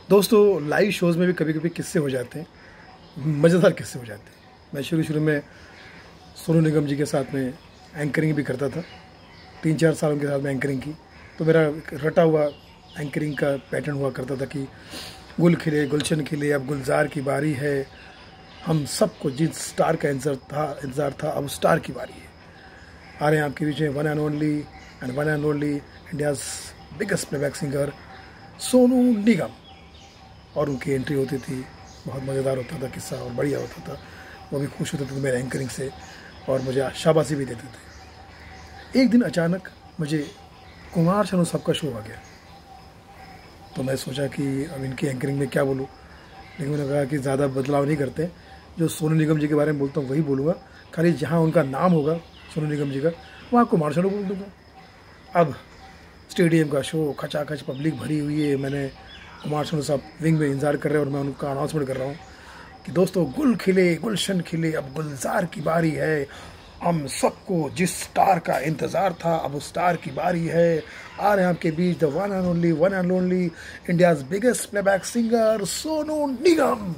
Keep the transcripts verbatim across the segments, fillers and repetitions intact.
दोस्तों live shows में भी कभी कभी किस्से हो जाते हैं, मज़ेदार किस्से हो जाते हैं। मैं शुरू शुरू में सोनू निगम जी के साथ में एंकरिंग भी करता था। तीन चार साल उनके साथ में एंकरिंग की, तो मेरा रटा हुआ एंकरिंग का पैटर्न हुआ करता था कि गुल खिले गुलशन खिले अब गुलजार की बारी है। हम सबको जिस स्टार का इंतजार था इंतज़ार था अब स्टार की बारी है। आ रहे हैं आपके बीच में one and only and one and only India's biggest playback singer Sonu Nigam. और उनकी एंट्री होती थी, बहुत मज़ेदार होता था किस्सा और बढ़िया होता था। वो भी खुश होते थे मेरे एंकरिंग से और मुझे शाबाशी भी देते थे। एक दिन अचानक मुझे कुमार शानू साहब का शो आ गया, तो मैं सोचा कि अब इनकी एंकरिंग में क्या बोलूँ, लेकिन मैंने कहा कि ज़्यादा बदलाव नहीं करते, जो सोनू निगम जी के बारे में बोलता हूँ वही बोलूँगा। खाली जहाँ उनका नाम होगा सोनू निगम जी का, वहाँ कुमार शानू बोल दूँगा। अब स्टेडियम का शो खचाखच पब्लिक भरी हुई है, मैंने कुमार शानू साहब विंग में इंतज़ार कर रहे हैं और मैं उनका अनाउंसमेंट कर रहा हूँ कि दोस्तों गुल खिले गुलशन खिले अब गुलजार की बारी है। हम सबको जिस स्टार का इंतज़ार था अब उस स्टार की बारी है। आ रहे हैं आपके बीच the one and only one and only India's biggest playback singer Sonu Nigam.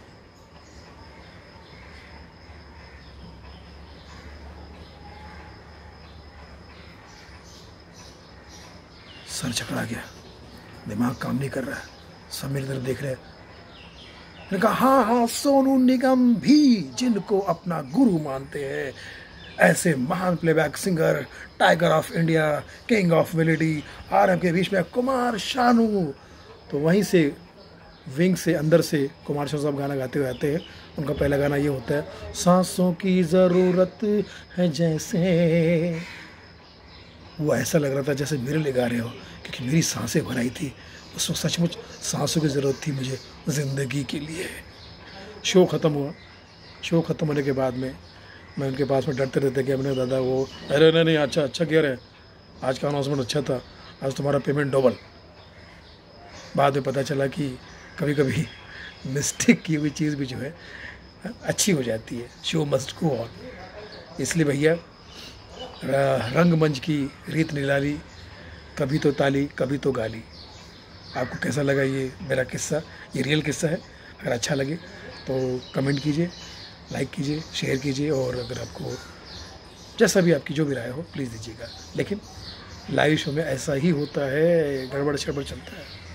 सर चकरा गया, दिमाग काम नहीं कर रहा है, सब मेरी तरफ देख रहे हैं। मैंने कहा हाँ हाँ सोनू निगम भी जिनको अपना गुरु मानते हैं, ऐसे महान playback singer, tiger of India, king of melody, आ रहे के बीच में कुमार शानू। तो वहीं से विंग से अंदर से कुमार शानू साहब गाना गाते हुए आते हैं। उनका पहला गाना ये होता है, सांसों की ज़रूरत है जैसे। वो ऐसा लग रहा था जैसे मेरे लिए गा रहे हो, क्योंकि मेरी सांसें भराई थी उस वक्त। सचमुच सांसों की ज़रूरत थी मुझे ज़िंदगी के लिए। शो ख़त्म हुआ। शो ख़त्म होने के बाद में मैं उनके पास में डरते रहते कि अपने दादा वो अरे नहीं नहीं अच्छा अच्छा कह रहे हैं, आज का अनाउंसमेंट अच्छा था, आज तुम्हारा पेमेंट डबल। बाद में पता चला कि कभी कभी मिस्टेक की हुई चीज़ भी जो है अच्छी हो जाती है। Show must go on. इसलिए भैया रंगमंच की रीत निराली, कभी तो ताली कभी तो गाली। आपको कैसा लगा ये मेरा किस्सा? ये रियल किस्सा है। अगर अच्छा लगे तो कमेंट कीजिए, लाइक कीजिए, शेयर कीजिए, और अगर आपको जैसा भी आपकी जो भी राय हो प्लीज़ दीजिएगा। लेकिन लाइव शो में ऐसा ही होता है, गड़बड़ शड़बड़ चलता है।